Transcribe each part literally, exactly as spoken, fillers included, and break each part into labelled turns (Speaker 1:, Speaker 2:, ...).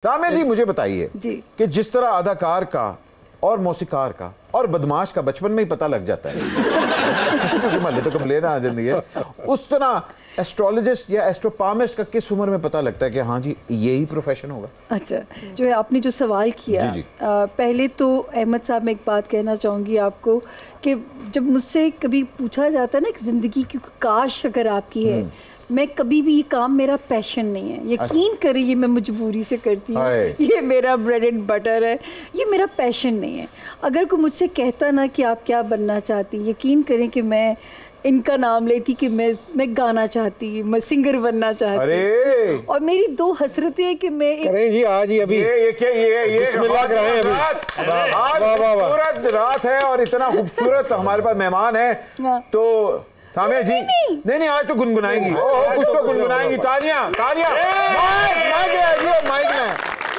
Speaker 1: सामिया जी मुझे बताइए कि जिस तरह अदाकार का और मौसीकार का और बदमाश का बचपन में ही पता लग जाता है तो कब लेना जिंदगी है, उस तरह एस्ट्रोलॉजिस्ट या एस्ट्रोपामिस्ट का किस उम्र में पता लगता है कि हाँ जी यही प्रोफेशन होगा? अच्छा,
Speaker 2: जो है आपने जो सवाल किया, जी जी। आ, पहले तो अहमद साहब मैं एक बात कहना चाहूँगी आपको कि जब मुझसे कभी पूछा जाता है ना कि ज़िंदगी की काश अगर आपकी है, मैं कभी भी ये काम मेरा पैशन नहीं है, यकीन करिए ये मैं मजबूरी से करती हूँ, ये मेरा ब्रेड एंड बटर है, ये मेरा पैशन नहीं है। अगर कोई मुझसे कहता ना कि आप क्या बनना चाहती, यकीन करें कि मैं इनका नाम लेती कि मैं मैं गाना चाहती, मैं सिंगर बनना चाहती। अरे और मेरी दो हसरतें हैं कि मैं
Speaker 1: करें जी आज ही अभी ये ये क्या ये ये लग रहे हैं आज खूबसूरत रात है और इतना खूबसूरत हमारे पास मेहमान है, तो सामिया जी नहीं नहीं, नहीं आज तो गुनगुनाएंगी, ओह कुछ तो गुनगुनाएंगी। तालियां तालियां, माइक माइक है जी, माइक है।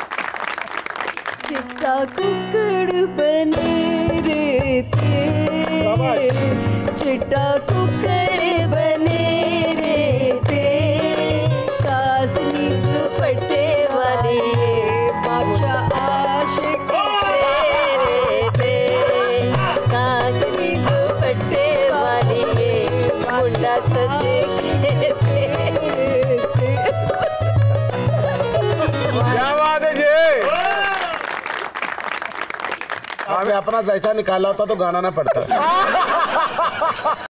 Speaker 2: चिट्टा कुकड़ बने रे ते, चिट्टा कुकड़ बने रे ते, कासनी दुपट्टे वाली बादशाह आशिक तेरे ते, कासनी दुपट्टे वाली मुंडा सजे
Speaker 1: क्या बात है जी।
Speaker 3: हमें अपना जायचा निकाला होता तो गाना ना पड़ता।